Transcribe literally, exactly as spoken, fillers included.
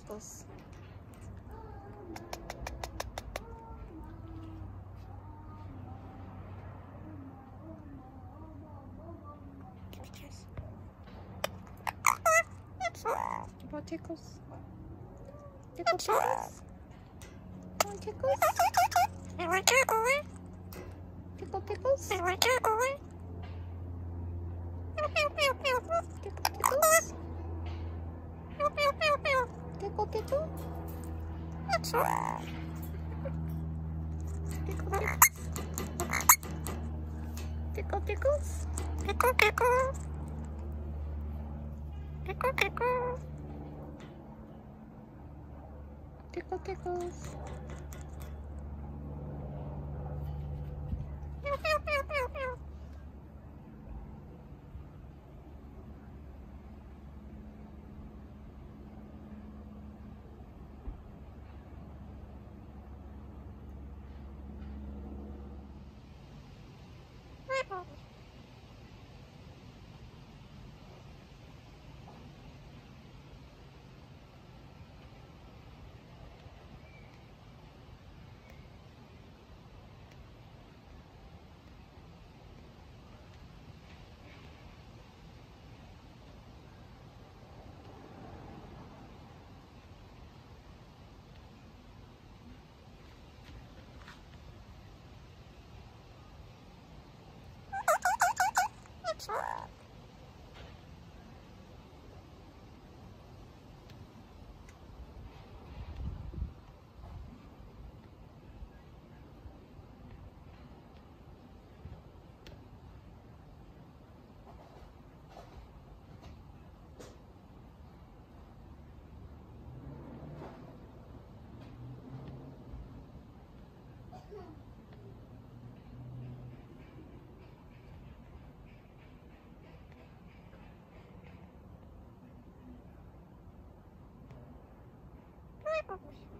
tickles. About tickles. Tickle tickles. Want tickles? I want tickles. Tickle tickles. I want tickles. Tickle tickles. Tickle tickle. Tickle tickles. Tickle tickle. Tickle tickle. Tickle tickles. Meow, meow, meow, meow, meow. Bye.